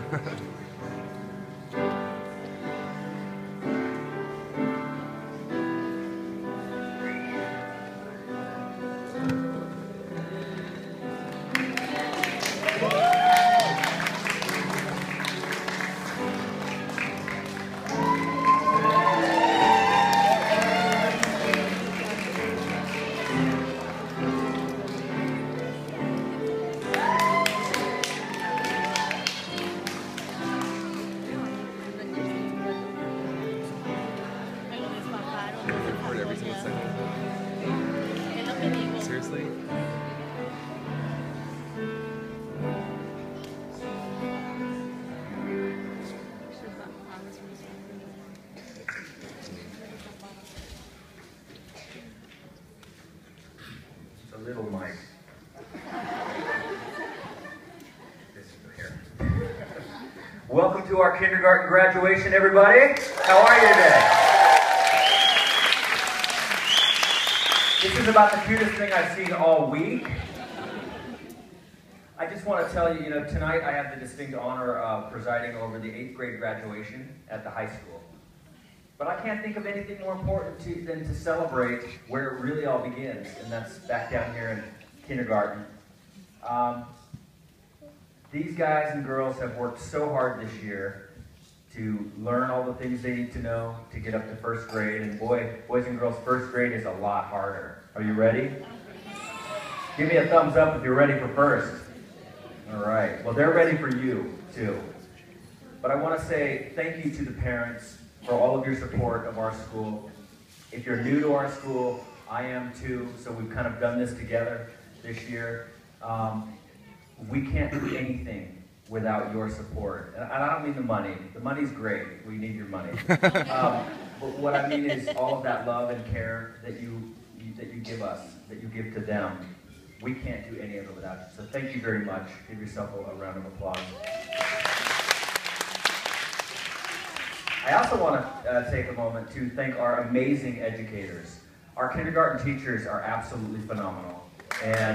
Seriously? The little mic. This is here. Welcome to our kindergarten graduation, everybody. How are you today? This is about the cutest thing I've seen all week. I just want to tell you, tonight I have the distinct honor of presiding over the 8th grade graduation at the high school. But I can't think of anything more important than to celebrate where it really all begins, and that's back down here in kindergarten. These guys and girls have worked so hard this year to learn all the things they need to know to get up to 1st grade. And boys and girls, 1st grade is a lot harder. Are you ready? Give me a thumbs up if you're ready for 1st. All right. Well, they're ready for you, too. But I want to say thank you to the parents for all of your support of our school. If you're new to our school, I am too, so we've kind of done this together this year. We can't do anything without your support. And I don't mean the money. The money's great. We need your money. But what I mean is all of that love and care that you give us, that you give to them. We can't do any of it without you. So thank you very much. Give yourself a round of applause. I also want to take a moment to thank our amazing educators. Our kindergarten teachers are absolutely phenomenal. And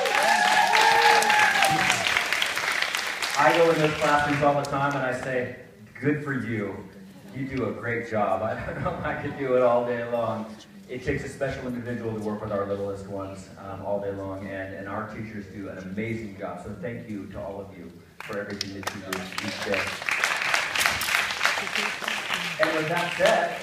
I go in those classrooms all the time and I say, good for you. You do a great job. I don't know if I could do it all day long. It takes a special individual to work with our littlest ones all day long, and our teachers do an amazing job. So thank you to all of you for everything that you do each day. And with that said,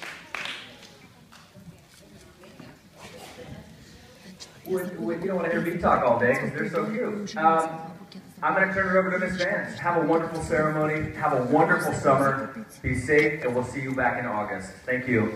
you don't want to hear me talk all day because they're so cute. I'm going to turn it over to Miss Vance. Have a wonderful ceremony. Have a wonderful summer. Be safe, and we'll see you back in August. Thank you.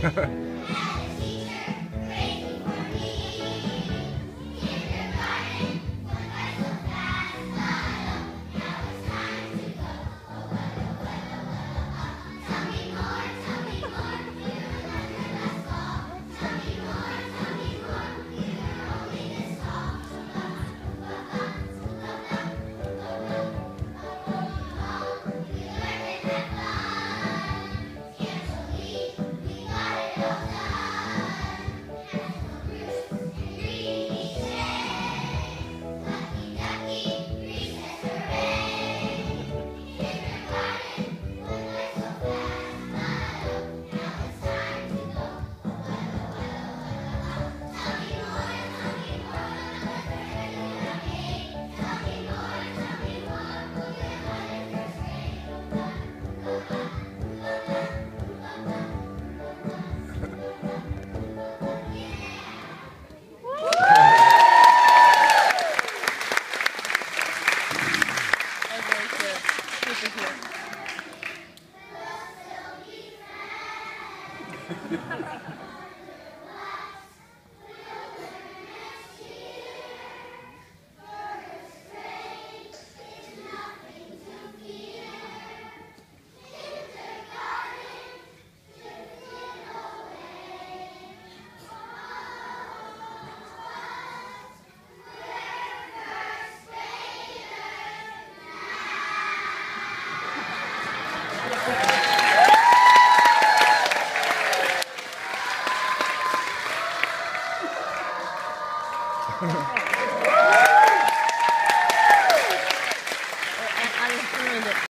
Oh.